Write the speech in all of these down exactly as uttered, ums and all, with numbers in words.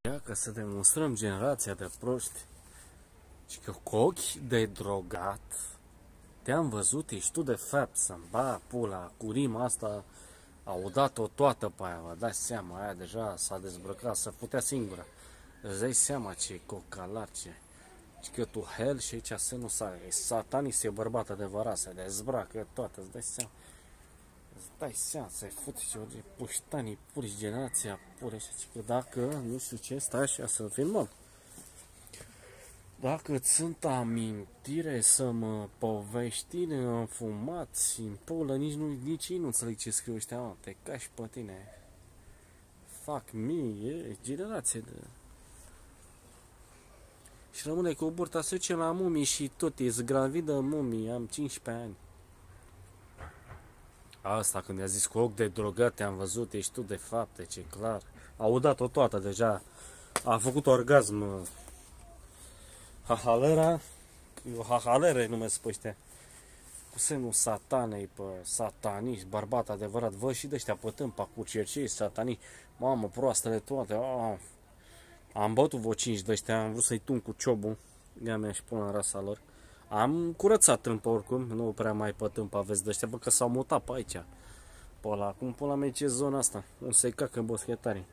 Ia că să demonstrăm generația de proști. Și că cu ochi de drogat te-am văzut, ești tu de fapt să-mi ba pula cu rima asta. Au dat-o toată pe aia, vă dați seama, aia deja s-a dezbrăcat, să putea singură. Îți dai seama ce cocalar, ce. Și că tu hel și aici să nu sa, e satanist, e bărbat adevărat, se dezbracă toată, îți dai seama. Îți dai seama, să-i fuți și de puștanii puri, generația pure, și că dacă, nu știu ce, stai așa să filmăm. Dacă îți sunt amintire să mă povești înfumați în pulă, nici, nu, nici ei nu înțeleg ce scriu ăștia, mă, te cași pe tine. Fuck me, e generație de... Și rămâne cu burta, se duce la mumii și tot, e zgravidă mumii, am cincisprezece ani. Asta când i-a zis cu ochi de drogat te-am văzut, ești tu de fapt, ce clar. Au dat-o toată deja, a făcut orgasm. Hahalera, o hahalere numesc pe ăștia. Cu semnul satanei pe sataniști, bărbat adevărat, vă și de ăștia pe tâmpa cu cercei sataniști, mamă, proastele toate, oh. Am bătut vreo cinci de ăștia, am vrut să-i tun cu ciobul, ea mea și până în rasa lor. Am curățat tâmpa oricum, nu prea mai pe tâmpa aveți de ăștia, bă, că s-au mutat pe aici. Pe ăla, cum până la mea ce zona asta, unde se cacă boschetarii.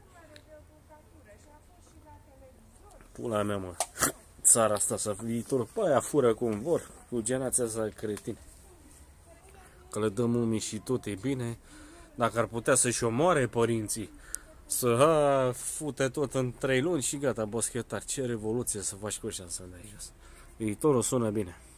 Pula mea, mă. Țara asta să viitorul, pe aia fură cum vor, cu generația asta cretin. Că le dăm mumii și tot e bine, dacă ar putea să-și omoare părinții, să ha, fute tot în trei luni și gata, boschetar, ce revoluție să faci cu ăștia să dai jos. Viitorul sună bine.